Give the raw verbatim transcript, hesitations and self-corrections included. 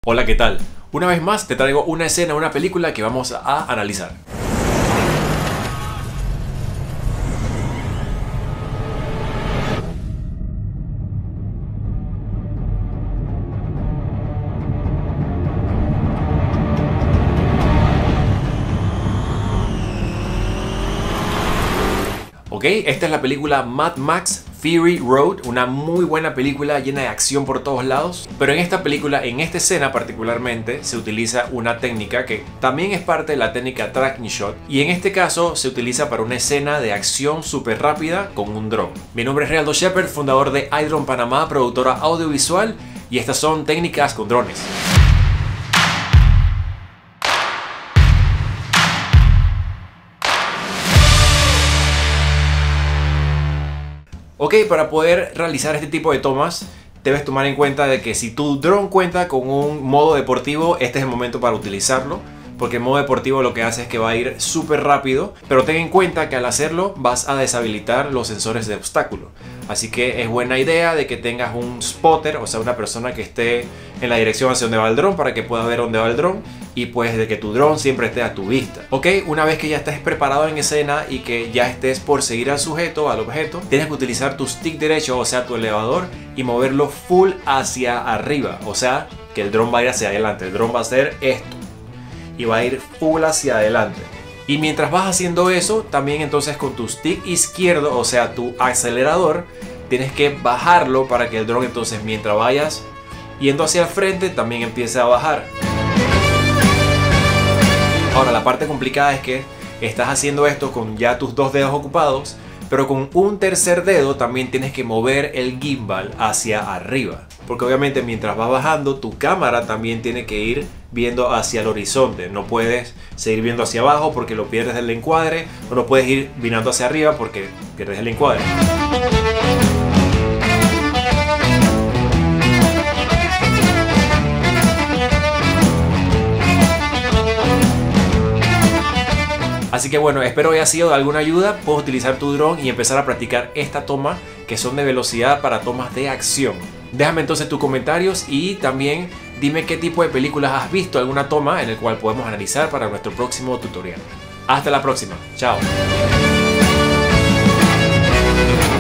Hola, ¿qué tal? Una vez más te traigo una escena, una película que vamos a analizar. Ok, esta es la película Mad Max Fury Road, una muy buena película llena de acción por todos lados. Pero en esta película, en esta escena particularmente, se utiliza una técnica que también es parte de la técnica tracking shot. Y en este caso se utiliza para una escena de acción súper rápida con un dron. Mi nombre es Realdo Shepherd, fundador de iDrone Panamá, productora audiovisual. Y estas son técnicas con drones. Ok, para poder realizar este tipo de tomas debes tomar en cuenta de que si tu dron cuenta con un modo deportivo, este es el momento para utilizarlo, porque el modo deportivo lo que hace es que va a ir súper rápido, pero ten en cuenta que al hacerlo vas a deshabilitar los sensores de obstáculo. Así que es buena idea de que tengas un spotter, o sea una persona que esté en la dirección hacia donde va el dron para que pueda ver dónde va el dron y pues de que tu dron siempre esté a tu vista. Ok, una vez que ya estés preparado en escena y que ya estés por seguir al sujeto, al objeto, tienes que utilizar tu stick derecho, o sea tu elevador, y moverlo full hacia arriba, o sea que el dron va a ir hacia adelante. El dron va a hacer esto y va a ir full hacia adelante. Y mientras vas haciendo eso, también entonces con tu stick izquierdo, o sea tu acelerador, tienes que bajarlo para que el dron entonces mientras vayas yendo hacia el frente también empiece a bajar. Ahora la parte complicada es que estás haciendo esto con ya tus dos dedos ocupados, pero con un tercer dedo también tienes que mover el gimbal hacia arriba. Porque obviamente mientras vas bajando, tu cámara también tiene que ir viendo hacia el horizonte. No puedes seguir viendo hacia abajo porque lo pierdes del encuadre, o no puedes ir mirando hacia arriba porque pierdes el encuadre. Así que bueno, espero haya sido de alguna ayuda. Puedes utilizar tu dron y empezar a practicar esta toma, que son de velocidad para tomas de acción. Déjame entonces tus comentarios y también dime qué tipo de películas has visto alguna toma en el cual podemos analizar para nuestro próximo tutorial. Hasta la próxima, chao.